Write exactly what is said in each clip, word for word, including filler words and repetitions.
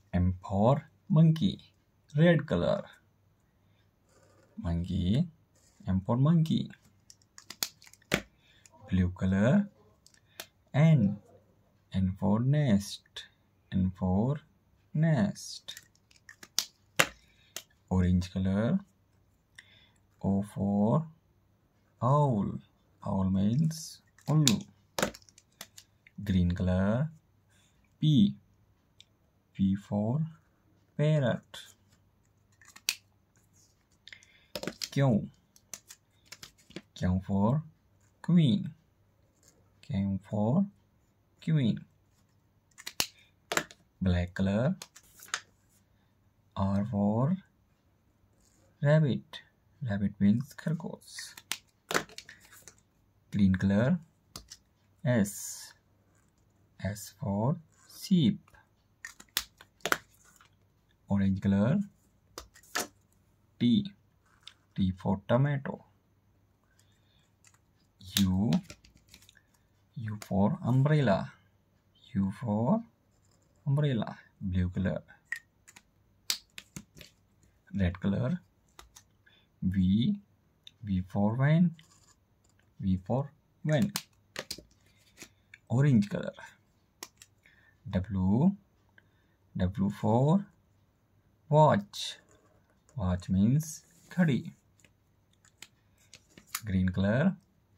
M for monkey, red color. Monkey, M for monkey. Blue color, N, N for nest, N for nest. Orange color, O for owl, owl means ullu. Green color, P, P for parrot. Q, Q for queen, Q for queen. Black color, R for rabbit, rabbit means khargosh. Green color, S, S for sheep. Orange color, T, T for tomato. U, U for umbrella, U for umbrella. Blue color. Red color, V, V for van, V for van. Orange color, W, W for watch, watch means घड़ी. Green color,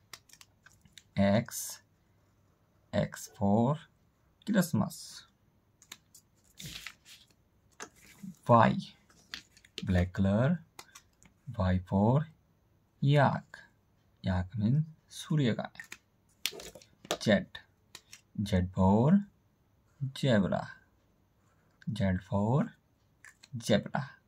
X, X for Christmas. Y, black color, Y for yak, yak means surya guy. Z, Z for zebra, Z for zebra.